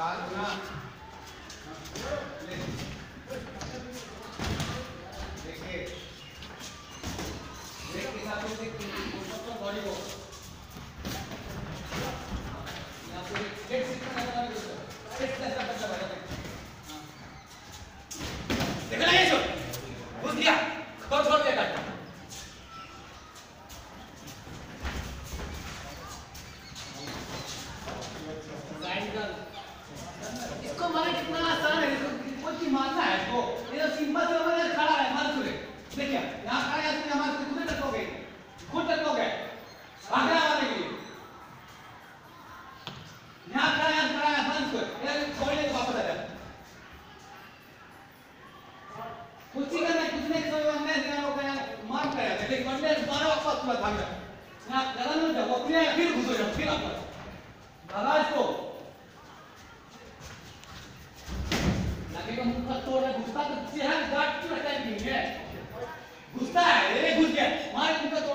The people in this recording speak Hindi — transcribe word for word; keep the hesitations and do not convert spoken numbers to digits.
चार गुना देखिए ब्रेक के साथ में देखिए बॉडी को यहाँ पे एक सिक्स में लगा दो एक ऐसा बच्चा बैठा है देखो ना ये जो घुस गया छोड़ छोड़ दिया काट इसको मारना कितना आसान है इसको कोई मारना है इसको ये तो सिंपल से हमारे खड़ा है मार तुरे देखिए यहाँ खड़ा है इसमें हमारे खुद में टकोगे खुद टकोगे भागना मारने के लिए यहाँ खड़ा है खड़ा है मार तुरे ये छोड़ने के वापस आ जाए कुछ ही करना कुछ नहीं कोई हमने ध्यान हो गया मार कर है लेकिन वनडे मारो वापस तुरंत भाग जाए यहाँ लगा नहीं जाओ अपने फिर घुसो जाओ फिर वापस भगा इसको लगे का मुंह का तोड़ घुसता तो चेहरा गाट क्यों हटाएंगे घुसता है ये घुस गया मार मुंह का